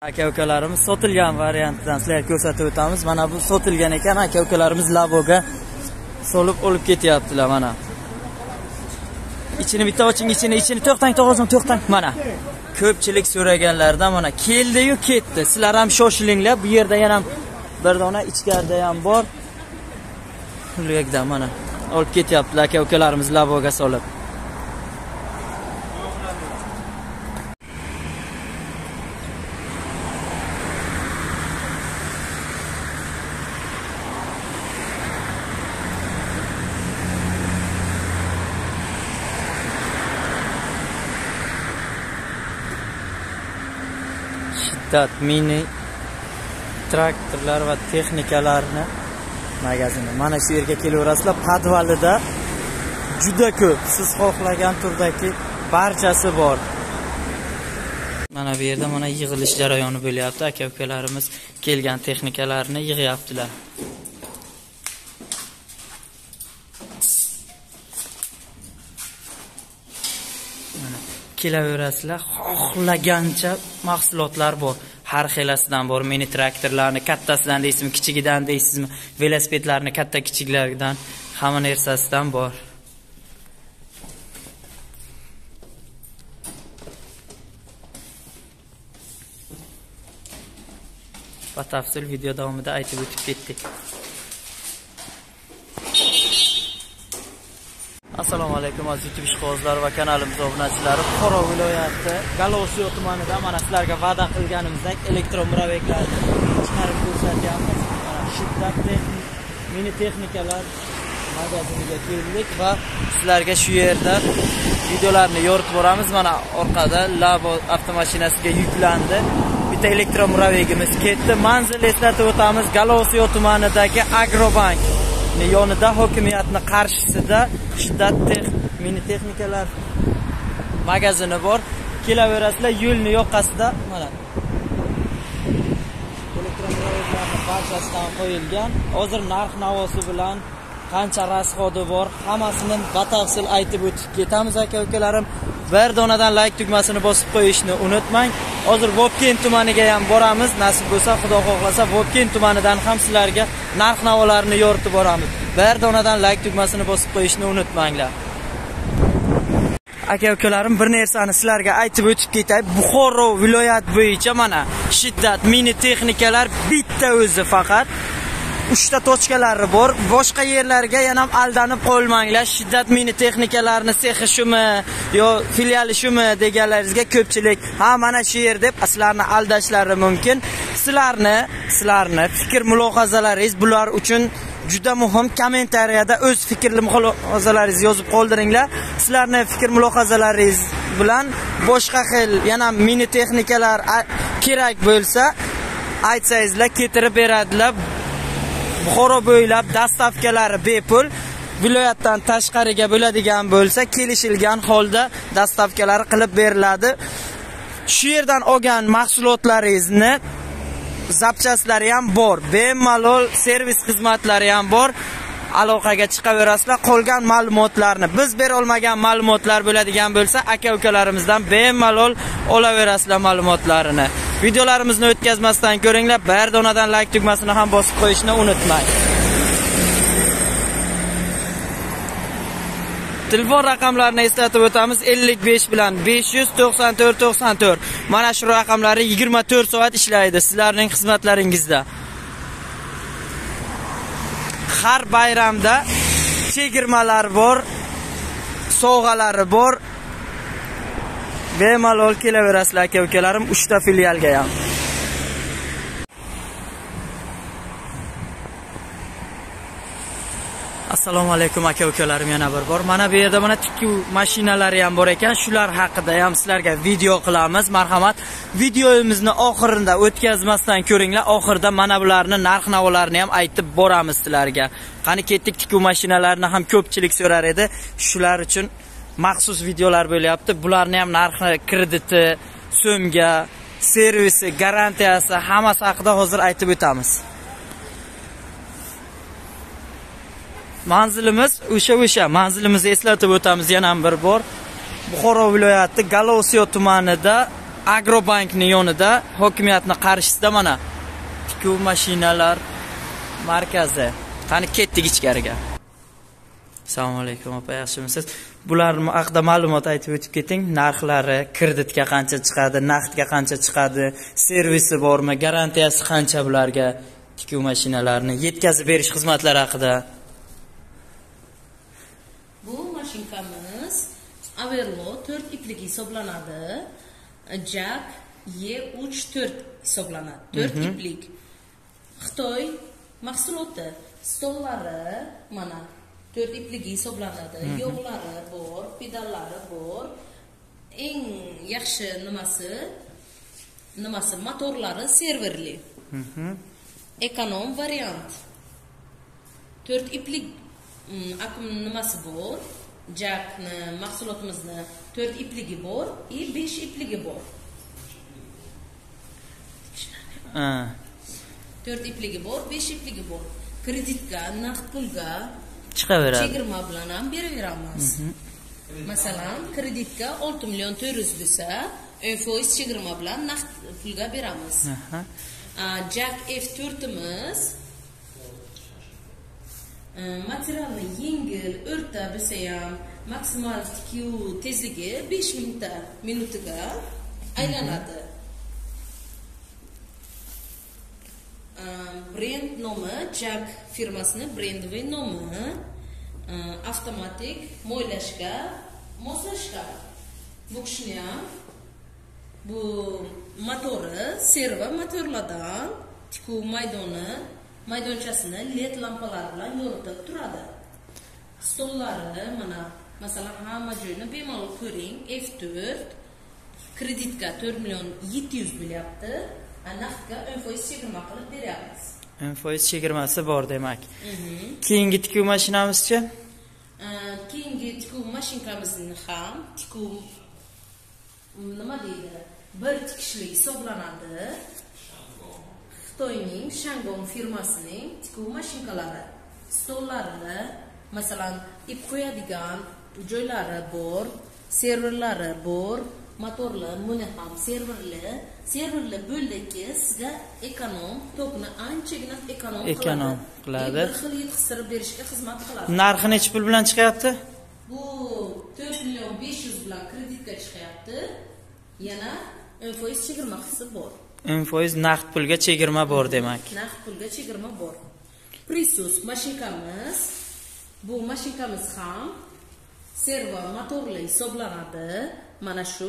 Aka-ukalarimiz sotilgan variantdan sizlarga ko'rsatib o'tamiz. Mana bu sotilgan ekan, aka-ukalarimiz laboga solib olib ketyaptilar mana. Ichini bitta oching, ichini to'xtang, to'g'rizim to'xtang. Mana ko'pchilik so'raganlardan mana keldi-yu ketdi. Sizlar ham shoshilinglar. Bu yerda yana bir dona ichkarida ham bor. Ularga mana olib ketyaptilar aka-ukalarimiz laboga solib. Shiddat mini traktorlar va texnikalarni magazini. Mana shu yerga kelaverasizlar. Podvalida juda ko'p, siz xohlagan turdagi barchasi bor. Mana bu yerda mana yig'ilish jarayoni bo'lyapti. Aka-ukalarimiz kelgan texnikalarni yig'yaptilar. Kelaverasizlar, xohlagancha mahsulotlar bor. Har xilasidan bor. Mini traktorlarni kattasidan deysizmi, kichigidan deysizmi, velosipedlarni katta kichiklaridan hamma narsasidan bor. Batafsil video davomida aytib o'tib ketdik. Assalomu alaykum aziz YouTube ishqibozlar va kanalimiz obunachilari. Buxoro viloyati Galosiyo tumanida mana sizlarga va'da qilganimizdek elektromuraveklarni chiqarib ko'rsatyapmiz. Shiddat mini texnikalar magaziniga keldik va sizlarga shu yerda videolarni yoritib boramiz. Mana orqada Labo avtomashinasiga yuklandi. Bitta elektromuravegimiz ketdi. Manzil eslatib o'tamiz. Galosiyo tumanidagi Agrobank yonida, hokimiyatning qarshisida Shiddat mini texnikalar magazini bor. Kelaverasizlar, yo'lning yoqasida mana elektromuraveklarning barchasi ham qo'yilgan. Hozir narx-navosi bilan qancha rasxodi bor, hammasini batafsil aytib o'tib ketamiz aka-ukalarim. Bir donadan like tugmasini bosib qo'yishni unutmang. Hozir Vobkent tumaniga ham boramiz. Nasib bo'lsa, Xudo xohlasa Vobkent tumanidan ham sizlarga narx-navolarni yoritib boramiz. Bir donadan like tugmasini bosib qo'yishni unutmanglar. Aka-ukalarim, bir narsani sizlarga aytib o'tib ketay. Buxoro viloyat bo'yicha mana Shiddat mini texnikalar bitta o'zi faqat 3 ta tochkalari bor. Boshqa yerlarga yana ham aldanib qolmanglar. Shiddat mini texnikalarni sexi shumi yo filiali shumi deganlaringizga ko'pchilik ha mana shu yer deb sizlarni aldashlari mumkin. Sizlarni fikr mulohazalaringiz bular uchun juda muhim. Kommentariyada o'z fikr mulohazalaringizni yozib qoldiringlar. Sizlarni fikr mulohazalaringiz bilan boshqa xil yana mini texnikalar kerak bo'lsa aytsangizlar, keltirib beradilar. Buxoro bo'ylab dastavkalari bepul. Viloyatdan tashqariga bo'ladigan bo'lsa, kelishilgan holda dastavkalari qilib beriladi. Shu yerdan olgan mahsulotlaringizni zapchastlari ham bor. Bemalol servis xizmatlari ham bor. Aloqaga chiqaverasizlar. Qolgan ma'lumotlarni, biz bera olmagan ma'lumotlar bo'ladigan bo'lsa, aka-ukalarimizdan bemalol olaverasizlar ma'lumotlarini. Videolarimizni o'tkazmasdan ko'ringlar. Bir donadan like tugmasini ham bosib qo'yishni unutmang. Telefon raqamlarini eslatib o'tamiz. 55 bilan 594 94. Mana shu raqamlari 24 soat ishlaydi sizlarning xizmatlaringizda. Har bayramda chegirmalar bor, sovg'alari bor. Bemalol kelaverasizlar aka-ukalarim 3 ta filialga ham. Assalomu alaykum aka-ukalarim, yana bir bor. Mana bu yerda mana tikuv mashinalari ham bor ekan. Shular haqida ham sizlarga video qilamiz. Marhamat, videomizni oxirida o'tkazmasdan ko'ringlar. Oxirida mana bularni narx-navolarini ham aytib boramiz sizlarga. Qani ketdik, tikuv mashinalarini ham ko'pchilik so'rar edi. Shular uchun maxsus videolar bo'lyapti. Bularni ham narxi, krediti, so'mga, servisi, garantiyasi hammasi haqida hozir aytib o'tamiz. Manzilimiz o'sha manzilimizni eslatib o'tamiz yana bir bor. Buxoro viloyati Galosiyo tumanida Agrobankning yonida, hokimiyatning qarshisida mana tikuv mashinalar markazi. Qani ketdik ichkariga. Assalomu alaykum, opa, yaxshimisiz? Bular haqida ma'lumot aytib o'tib keting. Narxlari, kreditga qancha chiqadi, naqdga qancha chiqadi, servisi bormi, garantiyasi qancha bularga, tikuv mashinalarini yetkazib berish xizmatlari haqida. Bu mashinkamiz Averlo 4 iplik hisoblanadi. Jack E34 hisoblanadi. 4 iplik. Xitoy mahsuloti. Stollari mana 4 ipligi hisoblanadi. Yo'llari bor, pedallari bor. Eng yaxshi nimasi motorlari serverli. Ekonom variant. 4 iplik nimasi bor. Jackni mahsulotimizni 4 ipligi bor, 5 ipligi bor. 4 ipligi bor, 5 ipligi bor. Kreditga, naqd pulga chiqaveradi. Chegirma bilan ham beraveramiz. Masalan, kreditga 6 million 400 bo'lsa, 10% chegirma bilan naqd pulga beramiz. Jack F4imiz materialni yengil, o'rta bo'lsa ham maksimal tikuv tezligi 5 minutiga aylanadi. Brend nomi, Jack firmasini brendovый nomi, avtomatik mo'ylashga, moslashga. Bu kishini ham bu motori servo motorlardan tikuv maydonchasini LED lampalar bilan yoritib turadi. Stollari mana masalan hamma joyni bemalol ko'ring. F4 kreditga 4 million 700 bo'lyapti. Naqdga 10% chegirma qilib beryapmiz. 10% chegirmasi bor demak. Keyingi tikuv mashinamizchi? Keyingi tikuv mashinkamizni ham tikuv nima deydi? Bir tikishli hisoblanadi. Xitoyning Shandong firmasining tikuv mashinkalari. Stollari, masalan, ip qo'yadigan joylari bor, serverlari bor, motorlar buni ham serverli bo'ldiki sizga ekonom, tokni anchagina ekonom qiladi. Bir xil yetkazib berishga xizmat qiladi. Narxi necha pul bilan chiqyapti? Bu 4 million 500 bilan kreditga chiqyapti. Yana 10% chegirma qilsa bor. 10% naqd pulga chegirma bor demak. Naqd pulga chegirma bor. Prisus mashinkamiz. Bu mashinkamiz ham servo motorli hisoblanadi. Mana shu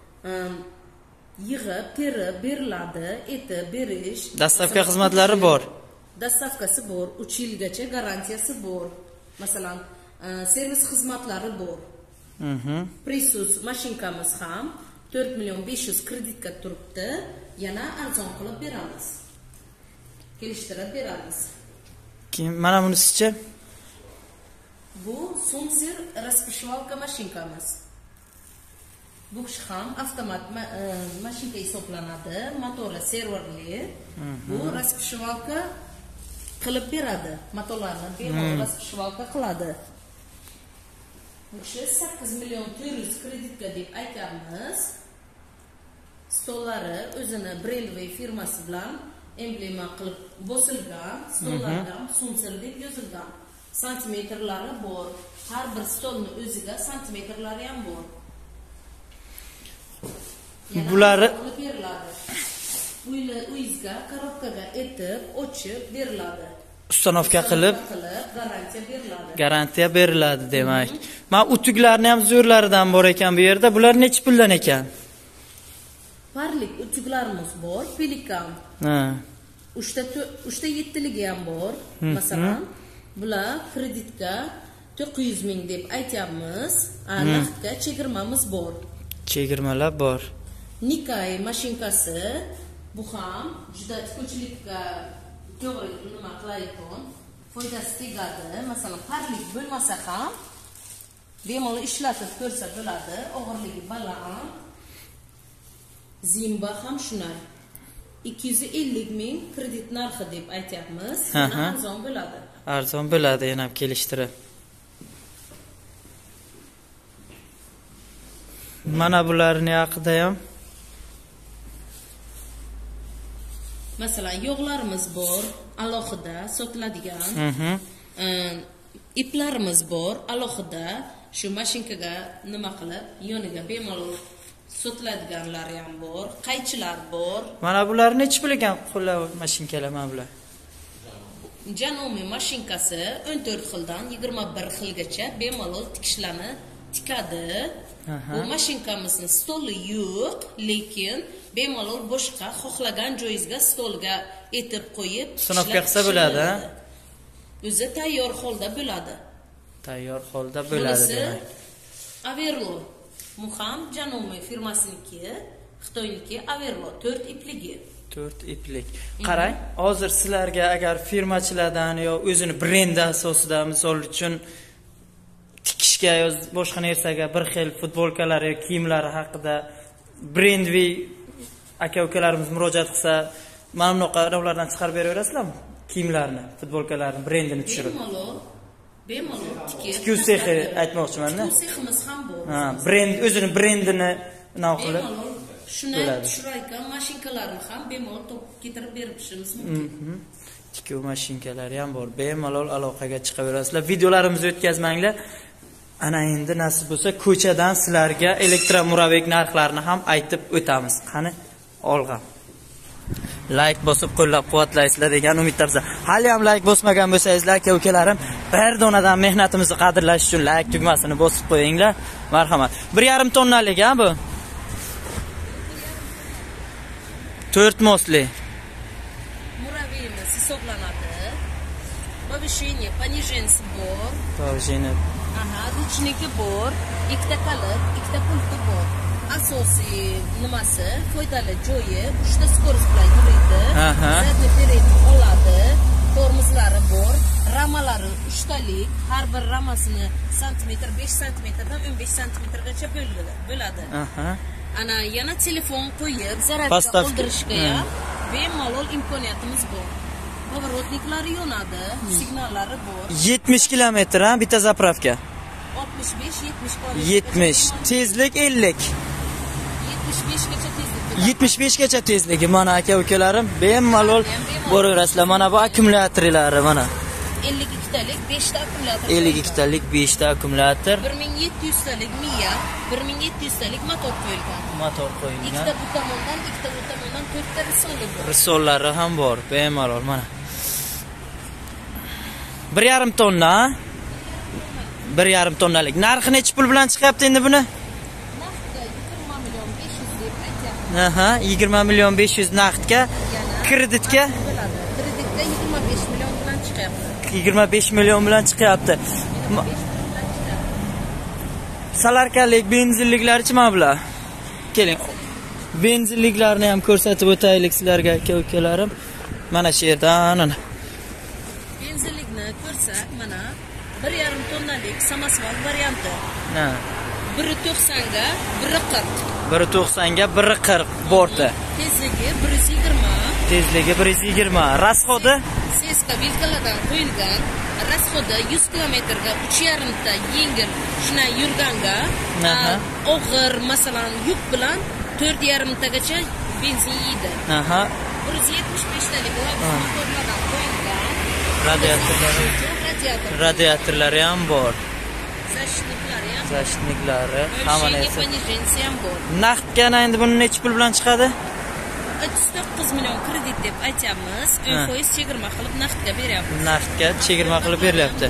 yig'ib, terib beriladi, etib berish. Dastavka xizmatlari bor. Dastavkasi bor, 3 yilgacha garantiyasi bor. Masalan, servis xizmatlari bor. Prisus mashinkamiz ham 4 million 500 kreditga turibdi. Yana arzon qilib beramiz. Kelishtirib beramiz. Mana bunisichi? Bu Sunser распашивалка mashinkamiz. Bu kishi ham avtomat mashinka hisoblanadi. Motori serverli. Bu распашивалка qilib beradi. Motorlarni bemalol распашивалка qiladi. Bu kishi 8 million 400 kreditga deb aytamiz. Stollari o'zini brendovый firmasi bilan emblema qilib bosilgan, stollarga Sunser deb yozilgan. Santimetrlari bor. Har bir stolning o'ziga santimetrlari ham bor. Bular beriladi. Uyingizga, korobkaga etib, ochib beriladi. Ustanovka qilib garantiya beriladi demak. Men utuklarni ham zo'rlaridan bor ekan bu yerda. Bular necha puldan ekan? Parlik utuklarimiz bor, pelikan. 3 ta 7ligi ham bor. Masalan, bular kreditga 900 ming deb aytamiz. Naqdga chegirmamiz bor. Chegirmalar bor. Nikkei mashinkasi bu ham juda tikuvchilikka to'g'ri nima qilayotgan, foydasi tegadi. Masalan, parlik bo'lmasa ham bemalol ishlatib ko'rsa bo'ladi. Og'irligi baland. Zimba ham shunday. 250 ming kredit narxi deb aytamiz. Arzon bo'ladi. Arzon bo'ladi, yana ham kelishtirib. Mana bularning haqida ham Masalan, yog'larimiz bor, alohida sotiladigan. Iplarimiz bor, alohida shu mashinkaga nima qilib, yoniga bemalol sotiladiganlari ham bor, qaychilar bor. Mana bular necha pul ekan qo'llar mashinkalar mana bular? Janomi mashinkasi 14 xildan 21 xilgacha bemalol tikishlarni tikadi. Bu mashinkamizni stoli yo'q, lekin bemalol boshqa xohlagan joyingizga stolga etib qo'yib sinofga qilsa bo'ladi. O'zi tayyor holda bo'ladi. Tayyor holda bo'ladi demak. Averlo Muham Janomi firmasiniki, Xitoyniki Averlo 4 ipligi. 4 iplik. Qarang, hozir sizlarga agar firmachilardan yo o'zini brendi asosida misol uchun tikishga yo boshqa narsaga bir xil futbolkalar yoki kiyimlari haqida brendli aka-ukalarimiz murojaat qilsa, mana bunaqa ulardan chiqarib beraverasizlarmi? Kiyimlarni, futbolkalarni brendini tushirib. Bemalol tikuv sexi aytmoqchiman-da. Tikuv seximiz ham bor. Brend, o'zini brendini nima qilib shuni tushirayotgan mashinkalarni ham bemalol topib keltirib berishimiz mumkin. Tikuv mashinkalari ham bor. Bemalol aloqaga chiqaverasizlar. Videolarimizni o'tkazmanglar. Ana endi nasib bo'lsa ko'chadan sizlarga elektromuravek narxlarini ham aytib o'tamiz. Qani, olg'a. Like bosib qo'llab-quvvatlaysizlar degan umiddamiz. Hali ham like bosmagan bo'lsangizlar, aka-ukalarim, bir donadan mehnatimizni qadrlash uchun like tugmasini bosib qo'yinglar. Marhamat. 1,5 tonnalik ha bu. 4 mosli. Muraveyimiz hisoblanadi. Повышение, понижение bor. Повышение. Ruchniki bor, ikkita kalit, ikkita pulti bor. Asosiy nimasi, foydali joyi, 3 ta skorost bilan yuradi. Zadniy peredi oladi. Tormozlari bor. Ramalari 3 talik, har bir ramasini santimetr, 5 santimetrdan 15 santimetrgacha bo'ladi. Ana yana telefon qo'yib, zaryadga qoldirishga ham bemalol imkoniyatimiz bor. Поворотниклari yonadi, signallari bor. 70 kilometr ha bitta zapravka. 65-70 70, tezlik 50. 75gacha tezlik. 75 gacha tezligi mana aka-ukalarim bemalol boraverasizlar. Mana bu akkumulyatorlari mana. 52 talik 5 ta akkumulyator. 52 talik 5 ta akkumulyator. 1700 talik miya, 1700 talik motor qo'yilgan. Motor qo'yilgan. Ikkita bu tomondan, ikkita bu tomondan 4 ta risoli bor. Risollari ham bor, bemalol mana. 1,5 tonna. 1,5 tonnalik. Narxi necha pul bilan chiqyapti endi buni? Naqdga 20 million 500 deb aytyapman. 20 million 500 naqdga. Kreditga? Kreditga 25 million bilan chiqyapti. 25 million bilan chiqyapti. Salarkalik, benzinliklarchi mana bular? Keling. Benzinliklarni ham ko'rsatib o'taylik sizlarga aka-ukalarim. Mana shu yerdan ana. Benzinlikni ko'rsak, mana 1,5 tonnalik samosval varianti. 1.90 ga 1.40. 1.90 ga 1.40 borti. Tezligi 120. Tezligi 120. Rasxodi? Seska vilkalardan qo'yilgan. Rasxodi 100 kilometrga 3,5 ta yengil shunday yurganga, og'ir masalan yuk bilan 4,5 tagacha benzin yeydi. 175 talik motorlardan qo'yilgan. Radiatorlari ham bor. Zashniklari hamma narsa. ham bor. Naqdga endi buni necha pul bilan chiqadi? 39 million kredit deb aytamiz. 10% chegirma qilib naqdga beryapmiz. Naqdga chegirma qilib berilyapti.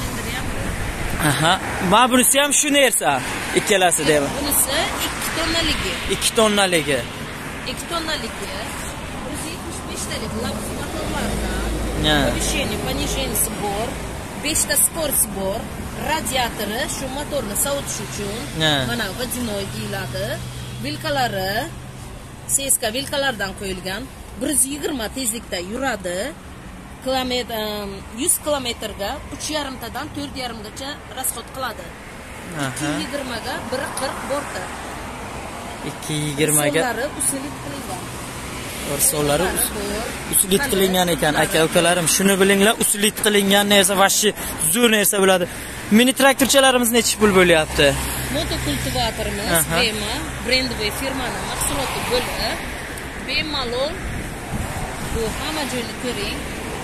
Mana bunisi ham shu narsa. Ikkalasi deyman. Bunisi 2 tonnaligi. 2 tonnaligi. 2 tonnaligi. 175 talik labs motorlardan. Повышение, понижение bor. 5 ta skorost bor. Radiatori shu motorni sovutish uchun mana водяной deyiladi. Vilkalari seska vilkalardan qo'yilgan. 120 tezlikda yuradi. 100 kilometrga 3,5 tadan 4,5 gacha rasxod qiladi. 220 ga 1.40 borti. 220 ga usilit qilingan. Risollari usilit qilingan ekan aka-ukalarim. Shuni bilinglar, usilit qilingan narsa vashi zo'r narsa bo'ladi. Mini traktorchalarimiz necha pul bo'lyapti? Motokultivatorimiz Bema, brendli firmaning mahsuloti bo'lib, bemalol Bu hamma joyni ko'ring.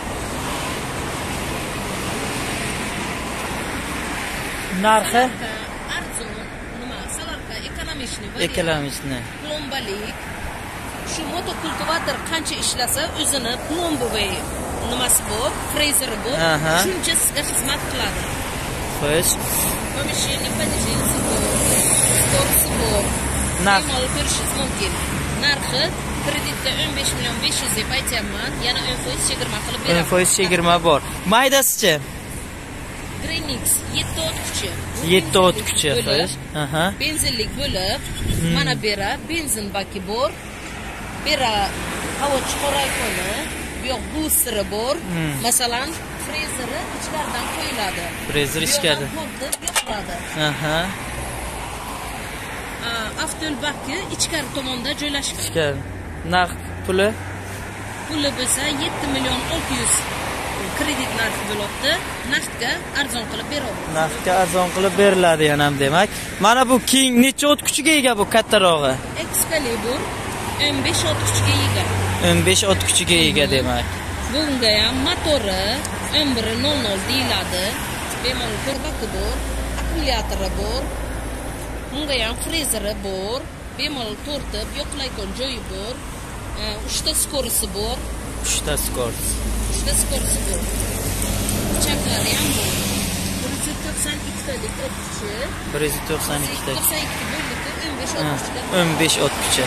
Narxi Arzon, nima, salarka ekonomishni, ekonomishni. plombalik. Shu motokultivator qancha ishlasa, o'zini plomboviy nimasi bor, frezeri bor, Aha. shuncha sizga xizmat qiladi. Xo'sh. Помещение, понижение bor, storisi bor. Narx. Bemalol ko'rishingiz mumkin. Narxi kreditda 15 million 500 deb aytyapman. Yana 10% chegirma qilib beraman. 10% chegirma bor. Maydasichi? Grenix 7 o't kuchi. 7 o't kuchi, xo'sh. Aha. Benzinlik bo'lib, mana bera benzin baki bor. Bera havo chiqarayotgani, bu yoq boosteri bor. Masalan, frezeri ichkaridan qo'yiladi. Frezer ichkarida. Yoqiladi. Aha. Avtol baki ichkari tomonda joylashgan. Ichkari. Naqd puli Puli bo'lsa 7 million 600 kredit narxi bo'libdi. Naqdga arzon qilib beradi. Naqdga arzon qilib beriladi yana ham demak. Mana bu keng necha o't kuchiga ega bu kattarog'i? Excalibur 15 o't kuchiga ega. 15 o't kuchiga ega demak. Bunga ham motori 1100 deyiladi. Bemalol ko'rbaki bor, akkumulyatori bor. Bunga ham frezeri bor, bemalol tortib yoqlayotgan joyi bor. 3 ta skorisi bor. 3 ta skors. 3 ta skorisi bor. Chaklari ham bor. 192 talik o't kuchi. 192 ta. 92 bo'ldiki 15 o't kuchiga. 15 o't kuchi.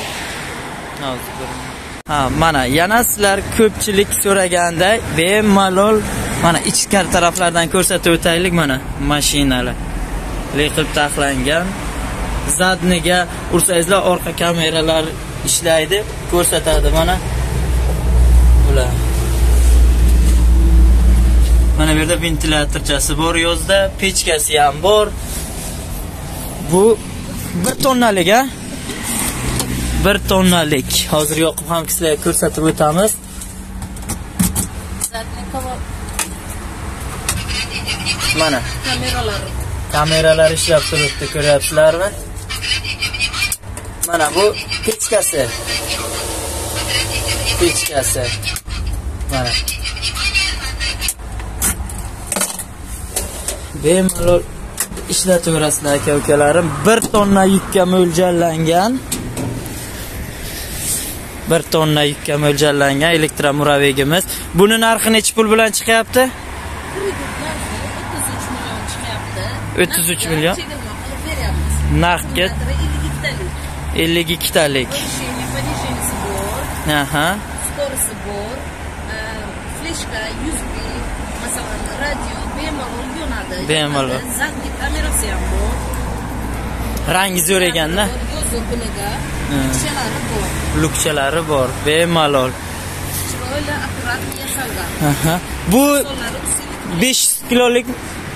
Ha, mana yana sizlar ko'pchilik so'raganda bemalol mana ichkari taraflardan ko'rsatib o'taylik mana mashinalar. Qilib taxlangan. Zadniga ursangizlar orqa kameralar ishlaydi, ko'rsatadi mana. Ular. Mana bu yerda ventilyatorchasi bor yozda, pechkasi ham bor. Bu 1 tonnalik, ha? 1 tonnalik. Hozir yoqib ham sizlarga ko'rsatib o'tamiz. Mana kameralar ishlab turibdi, ko'ryapsizlarmi? Mana bu pechkasi. Mana. Bemalol ishlataverasizlar aka-ukalarim. 1 tonna yukka mo'ljallangan. 1 tonna yukka mo'ljallangan elektromuravigimiz. Buni narxi necha pul bilan chiqyapti? 33 million. Narxga 52 talik. Aha. Storisi bor. Fleshka USB, masalan, radio bemalol yonadi. Bemalol. Zadni kamerasi ham bor. Rangi zo'r ekanda. Yozuv kuniga lukchalari bor. Lukchalari bor, bemalol. Chiroyli akkurat yasalgan. Aha. Bu 500 kilolik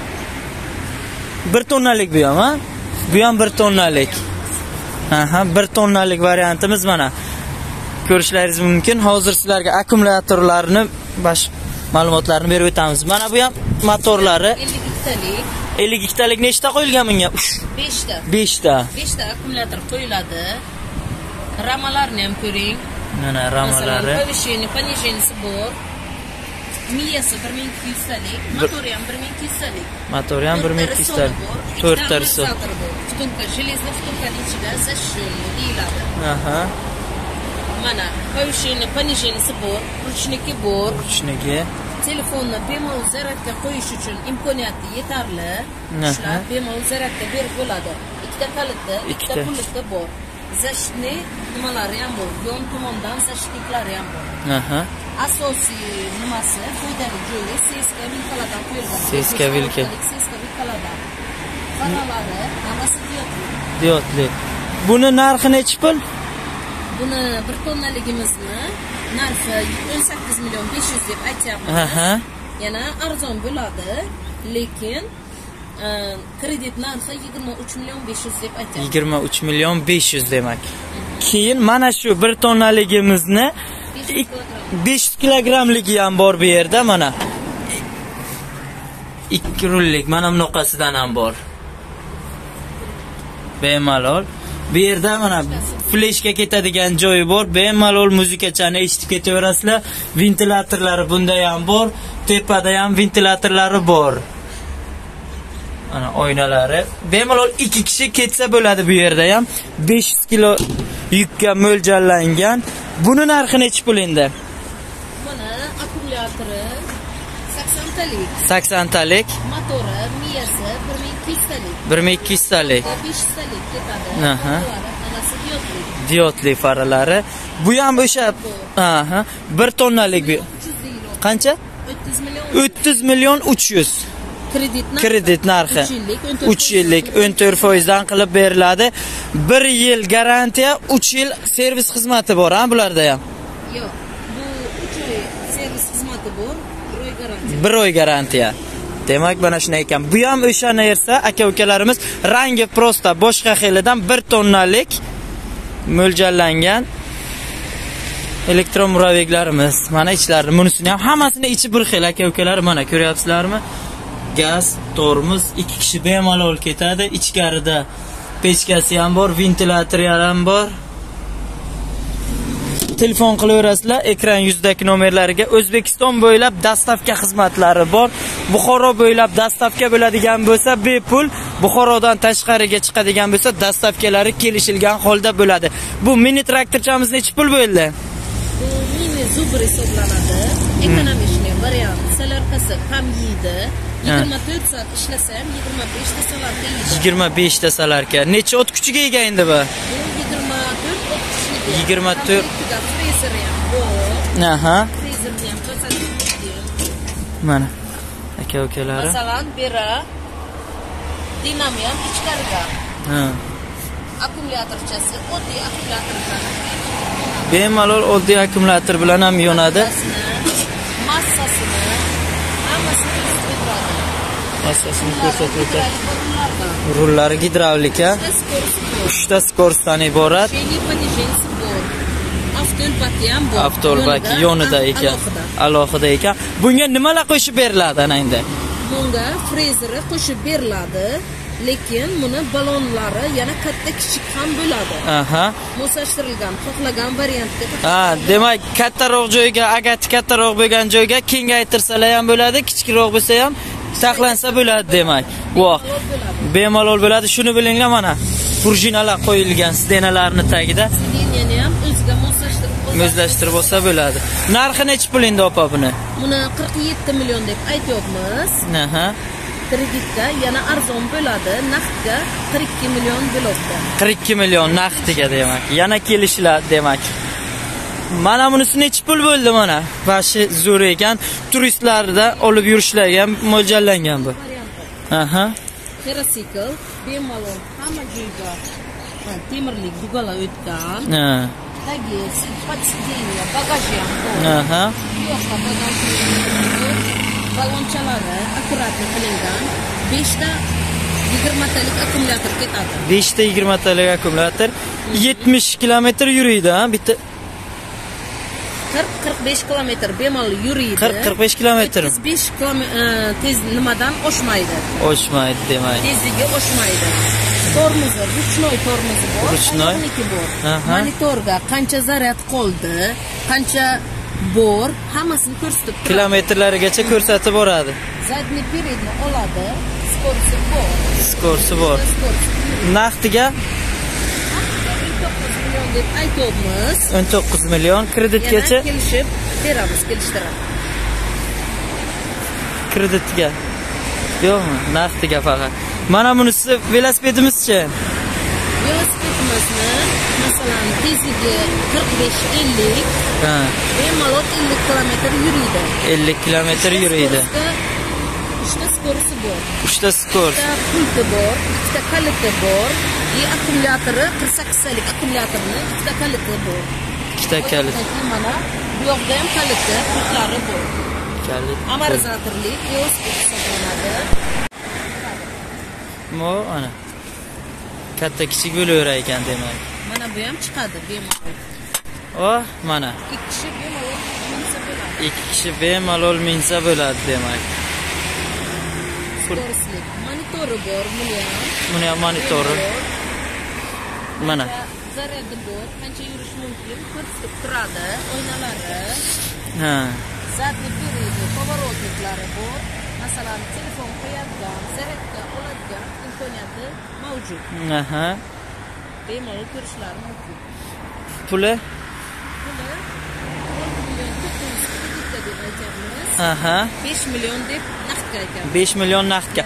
1 tonnalik bu ham, ha? Bu ham 1 tonnalik. Aha, 1 tonnalik variantimiz mana. Ko'rishlaringiz mumkin. Hozir sizlarga akkumulyatorlarni ma'lumotlarini berib o'tamiz. Mana bu ham motorlari 52 talik. 52 talik nechta qo'yilgan bunga? 5 ta. 5 ta. 5 ta akkumulyator qo'yiladi. Ramalarni ham ko'ring. Mana ramalari. Повышение, понижение bor. Miyasi 1200 talik, motori ham 1200 talik. Motori ham 1200 talik. 4 ta risolt. Втулка, железная втулка ichida zashshuni deyiladi. Aha. Mana повышение, понижение bor, ruchniki bor. Ruchniki. Telefonni bemalol zaryadga qo'yish uchun imkoniyati yetarli. Ishlab bemalol zaryadga berib bo'ladi. Ikkita kaliti, ikkita puliti bor. Zashni nimalari ham bor. Yon tomondan zashniklari ham bor. Aha. Asosiy nimasi foydali joyi seska vilkalardan qo'yilgan. Seska vilka. Seska vilkalardan. Faralari hammasi diodli. Buni narxi necha pul? Buni 1 tonnaligimizni narxi 18 million 500 deb aytyapmiz. Aha. Yana arzon bo'ladi, lekin kredit narxi 23 million 500 deb aytyapmiz. 23 million 500 demak. Keyin mana shu 1 tonnaligimizni 500 kilogramligi ham bor bu yerda mana. 2 rullik mana bunaqasidan ham bor. Bemalol. Bu yerda mana fleshga ketadigan joyi bor. Bemalol muzikachani eshitib ketaverasizlar. Ventilyatorlari bunda ham bor. Tepada ham ventilyatorlari bor. Ana oynalari. Bemalol 2 kishi ketsa bo'ladi bu yerda ham. 500 kilo yukka mo'ljallangan. Buni narxi necha pul endi? Mana akkumulyatori 80 talik. 80 talik. Motori, miyasi 1200 talik. 1200 talik. 500 talik ketadi. Aha. Anasi diodli. Diodli faralari. Bu ham o'sha, aha, 1 tonnalik bu. Qancha? 300 million 300. Kredit narxi 3 yillik 14% dan qilib beriladi. 1 yil garantiya, 3 yil servis xizmati bor, ha bularda ham. Yo'q, bu 3 oy servis xizmati bor, 1 oy garantiya. 1 oy garantiya. Demak, mana shunday ekan. Bu ham o'sha narsa, aka-ukalarimiz rangi prosta boshqa xilidan 1 tonnalik mo'ljallangan elektromuraviglarimiz. Mana ichlari, bunisini ham hammasini ichi bir xil, aka-ukalar, mana ko'ryapsizlarmi? Gaz, tormoz, 2 kishi bemalol ketadi. Ichkarida pechkasi ham bor, ventilyatori ham bor. Telefon qilaverasizlar, ekran yuzidagi nomerlariga. O'zbekiston bo'ylab dastavka xizmatlari bor. Buxoro bo'ylab dastavka bo'ladigan bo'lsa bepul, Buxorodan tashqariga chiqadigan bo'lsa dastavkalari kelishilgan holda bo'ladi. Bu mini traktorchamiz necha pul bo'ldi? Bu mini Zubr hisoblanadi. Ekonomik variant. Salarkasi ham yeydi. 24 soat ishlasa ham 25 ta salarka yeydi. 25 ta salarka. Necha ot kuchiga ega endi bu? 24 ot kuchiga. 24. Freezer ham bor. Aha. Freezer ham ko'rsatib. Mana aka-ukalari. Masalan, bera dinamo ham ichkarida. Ha. Akkumulyatorchasi oddiy akkumulyator. Bemalol oddiy akkumulyator bilan ham yonadi. Massasini hammasini Massasini ko'rsatib o'tadi. Rullari gidravlika. 3 ta skorstdan iborat. Avtolbaki yonida ekan. Alohida ekan. Bunga nimalar qo'shib beriladi ana endi? Bunga frezeri qo'shib beriladi. Lekin buni balonlari yana katta kichik ham bo'ladi. Aha. Moslashtirilgan, xohlagan variantga. Ha, demak, kattaroq joyga, agar kattaroq bo'lgan joyga kengaytirsalar ham bo'ladi, kichikroq bo'lsa ham saqlansa bo'ladi demak. Voh. Bemalol bo'ladi. Shuni bilinglar mana. Prujinalar qo'yilgan stenalarning tagida. Stenani ham o'ziga moslashtirib olsa bo'ladi. Narxi necha pul endi opa buni? Buni 47 million deb aytyapmiz. Aha. Kreditga yana arzon bo'ladi, naqdga 42 million bo'ladi. 42 million naqdiga demak. Yana kelishlar demak. Mana bunisi necha pul bo'ldi mana? Bashi zo'r ekan. Turistlarda olib yurishlarga mo'ljallangan bu. Aha. Terrasikl bemalol hamma joyga temirlik dugalar o'tgan. Ha. Tagi podsideniya, bagaji ham bor. Aha. Balonchalari akkuratli qilingan. 5 ta 20 talik akkumulyator ketadi. 5 ta 20 talik akkumulyator 70 kilometr yuriydi, ha, bitta 40-45 kilometr bemalol yuriydi. 40-45 kilometr. 5 tez nimadan oshmaydi. Oshmaydi demak. Tezligi oshmaydi. Tormozi, ruchnoy tormozi bor. Ruchnoy bor. Aha. Monitorga qancha zaryad qoldi, qancha bor, hammasini ko'rsatib turadi. Kilometrlarigacha ko'rsatib boradi. Zadniy peredni oladi, skorsi bor. Skorsi bor. Naqdiga 19 million deb aytyapmiz. 19 million kreditgacha kelishib beramiz, kelishtiramiz. Kreditga. Yo'qmi? Naqdiga faqat. Mana bunisi velosipedimizchi? Velosipedimizni masalan tezligi 45-50. Ha. Bemalol 50 kilometr yuriydi. 50 kilometr yuriydi. Uchta skorsi bor. Uchta skor. Ikkita pulti bor, ikkita kaliti bor. Akkumulyatori 48 talik akkumulyatorni ikkita kaliti bor. Ikkita kalit. Mana bu yoqda ham kaliti, pultlari bor. Kalit. Amortizatorli velosiped hisoblanadi. Mo ana. Katta kichik bo'laverar ekan demak. Mana bu ham chiqadi bemalol. Oh, mana. 2 kishi bemalol minsa bo'ladi. 2 kishi bemalol minsa bo'ladi demak. Monitori bor, buni ham. Buni ham monitori. Mana. Zaryadi bor, qancha yurish mumkin, ko'rsatib turadi, oynalari. Ha. Zadniy peredi, pоворотниклari bor. Masalan, telefon qo'yadigan, zaryadga oladigan imkoniyati mavjud. Aha. Bemalol ko'rishlari mumkin. Puli? Puli 6 million kreditga deb aytyapmiz. Aha. 5 million deb naqdga aytyapmiz. 5 million naqdga.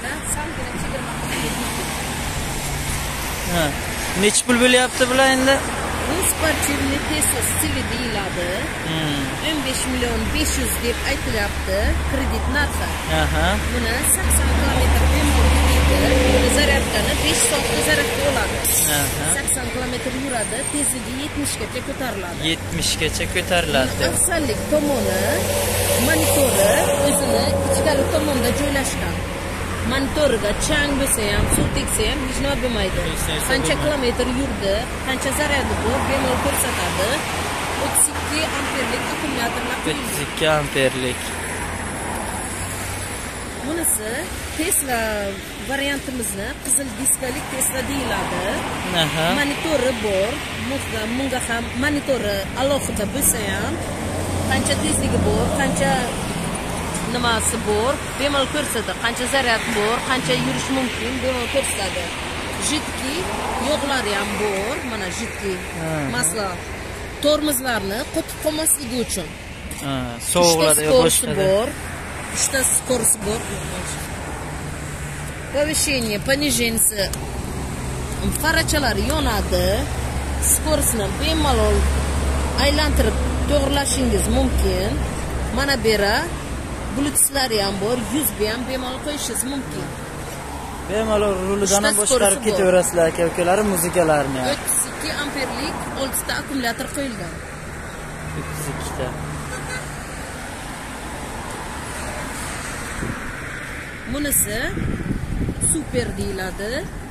Ha. Nech pul bo'lyapti bular endi? Bu sportivniy Tesla stili deyiladi. 15 million 500 deb aytilyapti kredit narxi. Aha. Buni 80 kilometr yuradi. Zaryadkani 5 soatda zaryadga oladi. 80 kilometr yuradi, tezligi 70 gacha ko'tariladi. 70 gacha ko'tariladi. Afzallik tomoni monitori o'zini ichkari tomonda joylashgan. Monitoriga chang bo'lsa ham, suv tegsa ham hech nima bo'lmaydi. Qancha kilometr yurdi, qancha zaryadi bor, bemalol ko'rsatadi. 32 amperlik akkumulyatorlar qo'yilgan. 32 amperlik. Bunisi Tesla variantimizni qizil diskalik Tesla deyiladi. Aha. Monitori bor, bunga ham monitori alohida bo'lsa ham, qancha tezligi bor, qancha nimasi bor, bemalol ko'rsatadi. Qancha zaryad bor, qancha yurish mumkin, bemalol ko'rsatadi. Jidki yo'qlari ham bor, mana jidki. Masalan, tormozlarni qotib qolmasligi uchun. Sovuqlarda yo'qoladi bor. 3 ta skorosti bor. Повышение, понижение. Farachalari yonadi. Skorostni bemalol aylantirib to'g'rilashingiz mumkin. Mana bera bluetooth'lari ham bor, USB ham bemalol qo'yishingiz mumkin. Bemalol rulidan ham boshqarib ketaverasizlar aka-ukalar muzikalarni ham. 32 amperlik 6 ta akkumulyator qo'yilgan. 32 ta. Bunisi super deyiladi.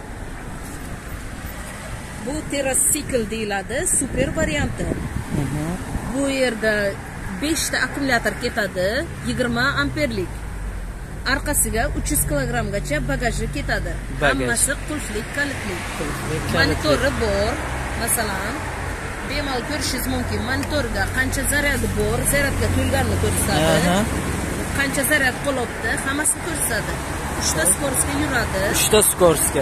Bu TerraCycle deyiladi, super varianti. Bu yerda 5 ta akkumulyator ketadi, 20 amperlik. Orqasiga 300 kilogramgacha bagaji ketadi. Hammasi qulflik, kalitlik. Monitori bor. Masalan, bemalol ko'rishingiz mumkin. Monitorga qancha zaryadi bor, zaryadga to'lganini ko'rsatadi. Qancha zaryad qolibdi, hammasini ko'rsatadi. 3 ta skorostiga yuradi. 3 ta skorostiga.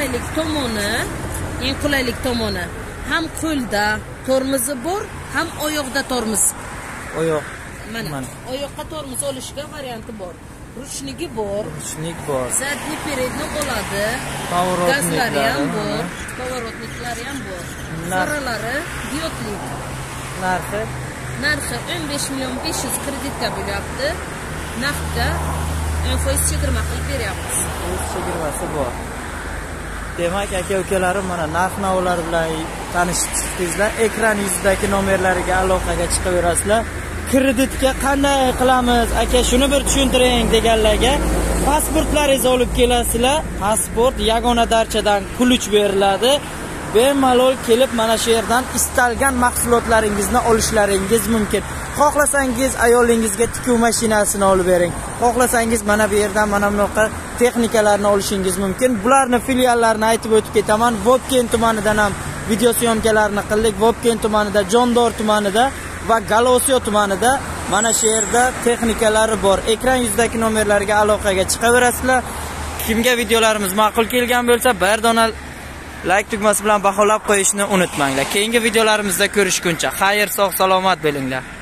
Eng qulaylik tomoni ham qo'lda tormozi bor, ham oyoqda tormoz. Oyoq. Mana oyoqqa tormoz olishga varianti bor. Rushnigi bor. Rushnik bor. Zadniy peredni oladi. Gazlari ham bor. Поворотниклari ham bor. Faralari diodlik. Narxi 15 million 500 kreditga bo'lyapti. Naqdga foiz chegirma qilib beryapmiz. Foiz chegirmasi bor. Demak, aka-ukalarim, mana narx-navolar bilan tanishib chiqdingizlar. Ekran yuzidagi nomerlariga aloqaga chiqaverasizlar. Kreditga qanday qilamiz? Aka, shuni bir tushuntiring deganlarga pasportlaringizni olib kelasizlar. Pasport yagona darchadan kulich beriladi. Bemalol kelib mana shu yerdan istalgan mahsulotlaringizni olishlaringiz mumkin. Xohlasangiz ayolingizga tikuv mashinasini olib bering. Xohlasangiz mana bu yerdan mana bunaqa texnikalarni olishingiz mumkin. Bularning filiallarini aytib o'tib ketaman. Vobkent tumanidan ham video syomkalarini qildik. Vobkent tumanida, Jondor tumanida va Galosiyo tumanida mana shu yerda texnikalari bor. Ekran yuzidagi nomerlarga aloqaga chiqaverasizlar. Kimga videolarimiz ma'qul kelgan bo'lsa, bir dona like tugmasi bilan baholab qo'yishni unutmanglar. Keyingi videolarimizda ko'rishguncha xayr, sog' salomat bo'linglar.